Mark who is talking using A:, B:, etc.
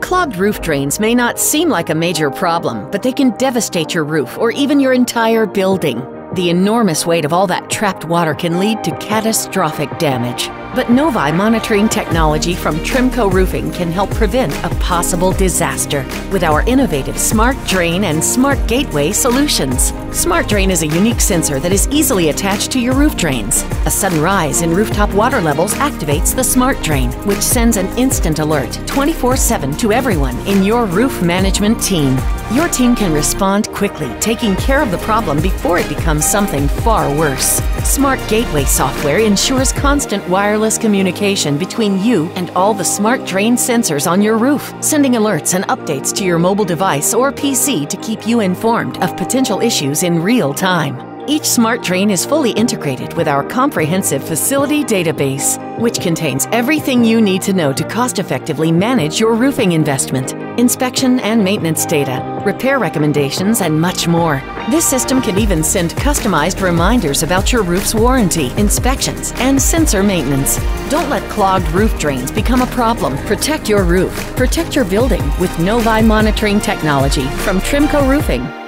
A: Clogged roof drains may not seem like a major problem, but they can devastate your roof or even your entire building. The enormous weight of all that trapped water can lead to catastrophic damage. But Knovi Monitoring Technology from Tremco Roofing can help prevent a possible disaster with our innovative SmartDrain and SmartGateway solutions. SmartDrain is a unique sensor that is easily attached to your roof drains. A sudden rise in rooftop water levels activates the SmartDrain, which sends an instant alert 24/7 to everyone in your roof management team. Your team can respond quickly, taking care of the problem before it becomes something far worse. SmartGateway software ensures constant wireless communication between you and all the SmartDrain sensors on your roof, sending alerts and updates to your mobile device or PC to keep you informed of potential issues in real time. Each SmartDrain is fully integrated with our comprehensive facility database, which contains everything you need to know to cost-effectively manage your roofing investment, inspection and maintenance data, repair recommendations, and much more. This system can even send customized reminders about your roof's warranty, inspections, and sensor maintenance. Don't let clogged roof drains become a problem. Protect your roof. Protect your building with Knovi Monitoring Technology from Tremco Roofing.